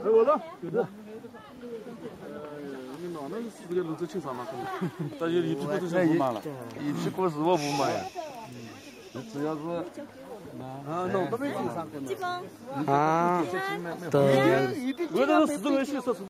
我了，有的。你哪能4个人都清爽嘛？大家一屁股都是不满了， 一屁股是我不满呀。只要是弄都没清爽。 啊，对。 我这是4个人洗